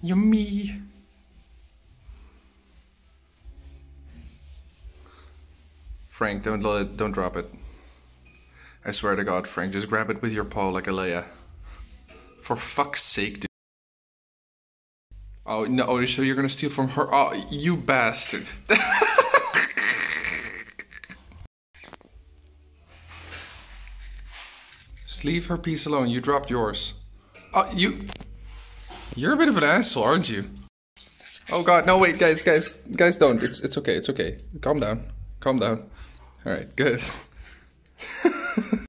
Yummy. Frank, don't drop it. I swear to God, Frank, just grab it with your paw like a Leia. For fuck's sake, dude. Oh no, so you're gonna steal from her? Oh, you bastard. Just leave her piece alone, you dropped yours. Oh, you're a bit of an asshole, aren't you? Oh God, no wait, guys, don't. It's okay, it's okay. Calm down. Calm down. Alright, good.